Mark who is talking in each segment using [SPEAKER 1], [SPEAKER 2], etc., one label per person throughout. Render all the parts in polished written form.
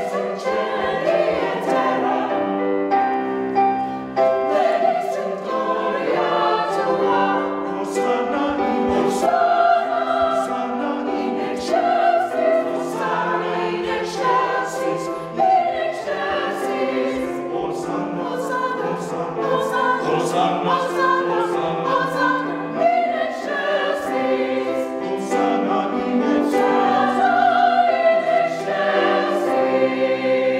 [SPEAKER 1] Hosanna in excelsis.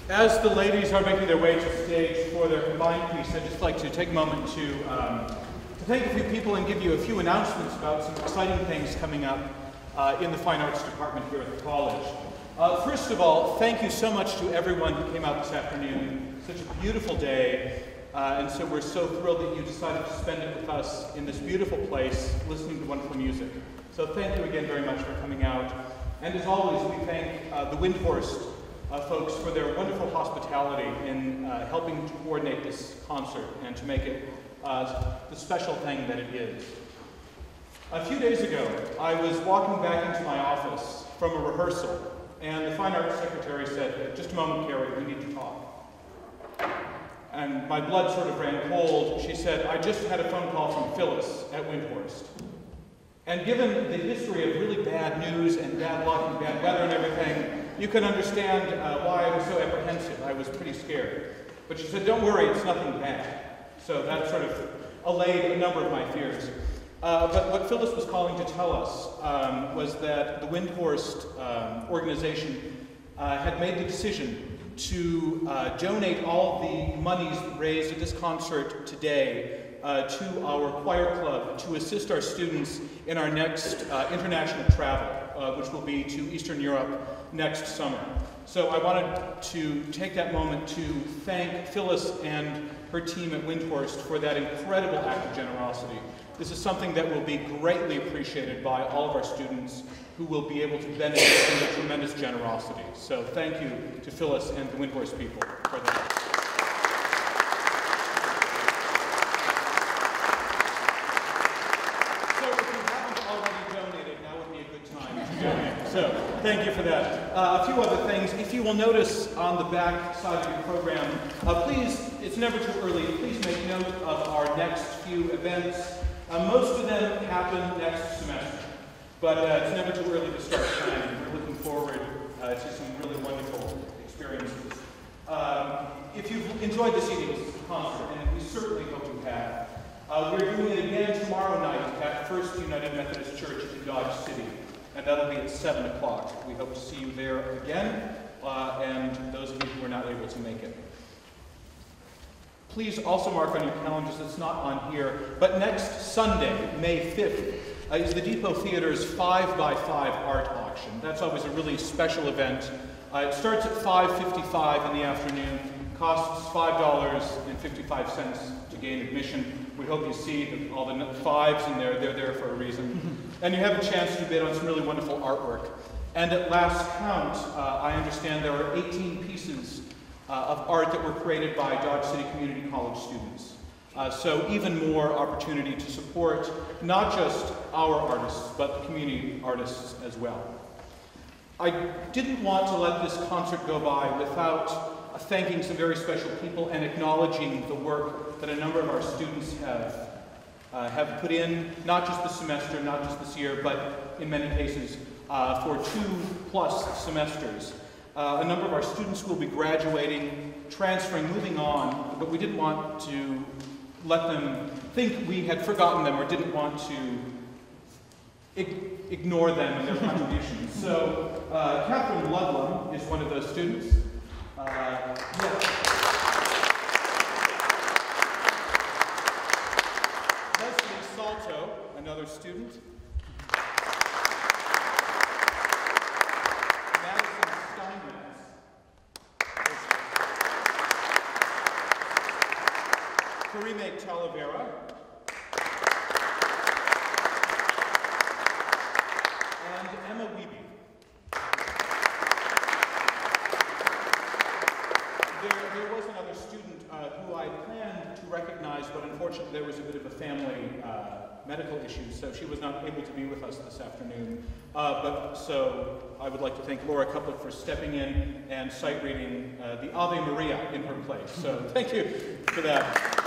[SPEAKER 1] As the ladies are making their way to stage for their combined piece, I'd just like to take a moment to thank a few people and give you a few announcements about some exciting things coming up in the Fine Arts Department here at the college. First of all, thank you so much to everyone who came out this afternoon. Such a beautiful day, and so we're so thrilled that you decided to spend it with us in this beautiful place, listening to wonderful music. So thank you again very much for coming out. And as always, we thank the Windthorst folks for their wonderful hospitality in helping to coordinate this concert and to make it the special thing that it is. A few days ago, I was walking back into my office from a rehearsal, and the fine arts secretary said, "Just a moment, Kerry, we need to talk." And my blood sort of ran cold. She said, "I just had a phone call from Phyllis at Windthorst." And given the history of really bad news and bad luck and bad weather and everything, you can understand why I was so apprehensive. I was pretty scared. But she said, "Don't worry, it's nothing bad." So that sort of allayed a number of my fears. But what Phyllis was calling to tell us was that the Windthorst organization had made the decision to donate all the monies raised at this concert today to our choir club to assist our students in our next international travel, which will be to Eastern Europe next summer. So I wanted to take that moment to thank Phyllis and her team at Windthorst for that incredible act of generosity. This is something that will be greatly appreciated by all of our students who will be able to benefit from their tremendous generosity. So thank you to Phyllis and the Windthorst people for that. So, thank you for that. A few other things. If you will notice on the back side of your program, please, it's never too early, please make note of our next few events. Most of them happen next semester, but it's never too early to start planning. We're looking forward to some really wonderful experiences. If you've enjoyed this evening's concert, and we certainly hope you have, we're doing it again tomorrow night at First United Methodist Church in Dodge City. And that'll be at 7 o'clock. We hope to see you there again, and those of you who are not able to make it. Please also mark on your calendars, it's not on here, but next Sunday, May 5th, is the Depot Theater's 5x5 art auction. That's always a really special event. It starts at 5:55 in the afternoon, costs $5.55 to gain admission. We hope you see all the fives in there, they're there for a reason. And you have a chance to bid on some really wonderful artwork. And at last count, I understand there are 18 pieces of art that were created by Dodge City Community College students. So even more opportunity to support not just our artists, but the community artists as well. I didn't want to let this concert go by without thanking some very special people and acknowledging the work that a number of our students have put in, not just this semester, not just this year, but in many cases for 2+ semesters. A number of our students will be graduating, transferring, moving on, but we didn't want to let them think we had forgotten them or didn't want to ignore them and their contributions. So Catherine Ludlam is one of those students. Leslie Salto, another student. Madison Steinmetz. Karime Talavera. And Emma Wiebe. There was another student who I planned to recognize, but unfortunately there was a bit of a family medical issue, so she was not able to be with us this afternoon. So I would like to thank Laura Kuplic for stepping in and sight reading the Ave Maria in her place. So thank you for that.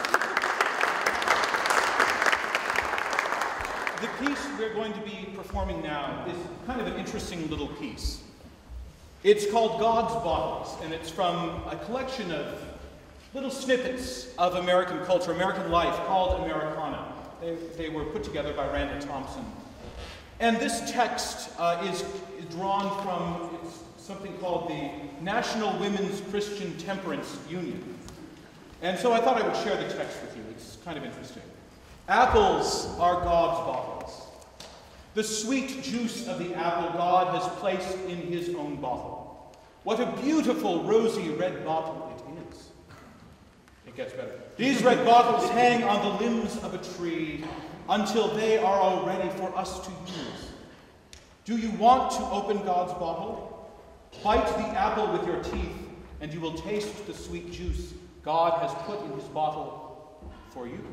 [SPEAKER 1] The piece we're going to be performing now is kind of an interesting little piece. It's called God's Bottles, and it's from a collection of little snippets of American culture, American life, called Americana. They were put together by Randall Thompson. And this text is drawn from, it's something called the National Women's Christian Temperance Union. And so I thought I would share the text with you. It's kind of interesting. Apples are God's bottles. The sweet juice of the apple God has placed in his own bottle. What a beautiful rosy red bottle it is. It gets better. These red bottles hang on the limbs of a tree until they are all ready for us to use. Do you want to open God's bottle? Bite the apple with your teeth, and you will taste the sweet juice God has put in his bottle for you.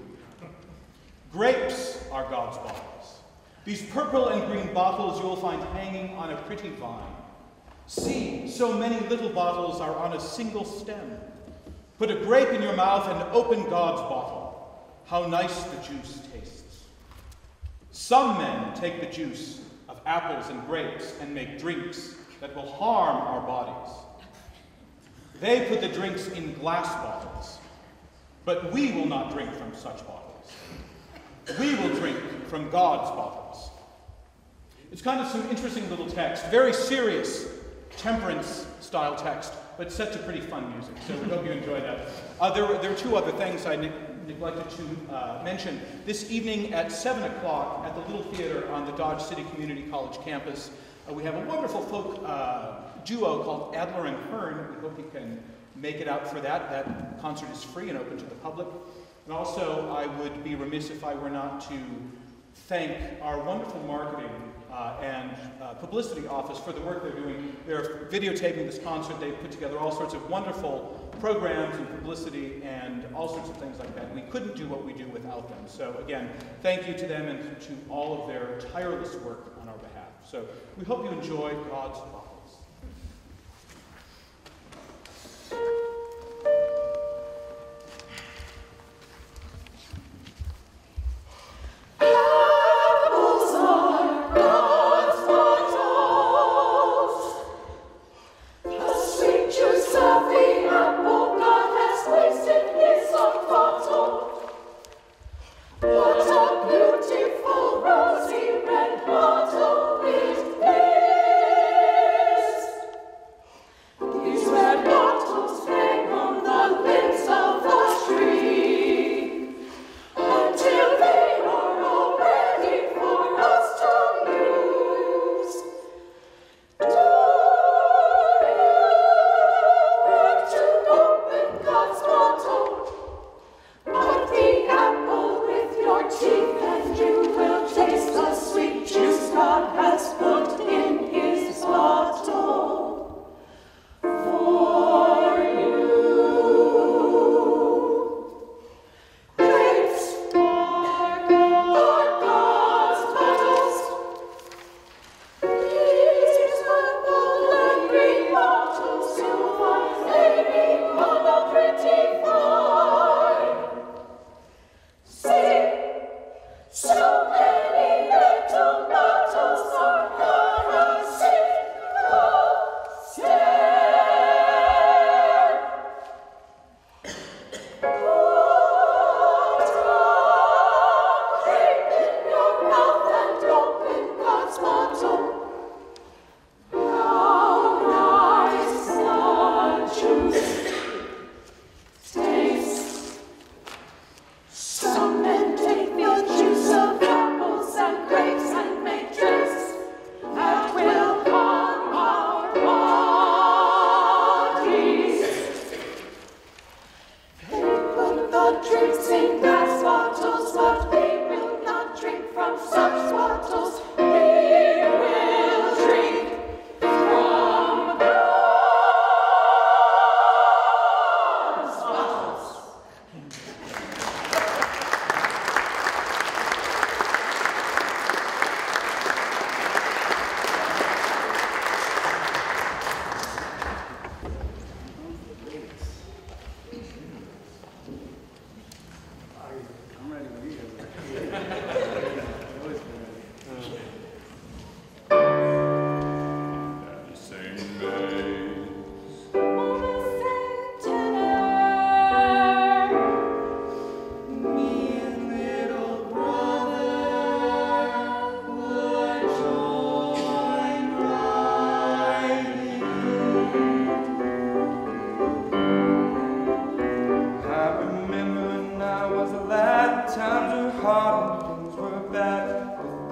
[SPEAKER 1] Grapes are God's bottles. These purple and green bottles you will find hanging on a pretty vine. See, so many little bottles are on a single stem. Put a grape in your mouth and open God's bottle. How nice the juice tastes. Some men take the juice of apples and grapes and make drinks that will harm our bodies. They put the drinks in glass bottles, but we will not drink from such bottles. We will drink from God's bottles. It's kind of some interesting little text, very serious temperance-style text, but set to pretty fun music, so we hope you enjoy that. There are two other things I neglected to mention. This evening at 7 o'clock at the Little Theater on the Dodge City Community College campus, we have a wonderful folk duo called Adler and Hearn. We hope you can make it out for that. That concert is free and open to the public. And also, I would be remiss if I were not to thank our wonderful marketing and publicity office for the work they're doing. They're videotaping this concert. They've put together all sorts of wonderful programs and publicity and all sorts of things like that. We couldn't do what we do without them. So again, thank you to them and to all of their tireless work on our behalf. So we hope you enjoy God's bottles.
[SPEAKER 2] Beautiful rosy red bottle it is.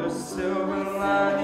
[SPEAKER 2] silver lining.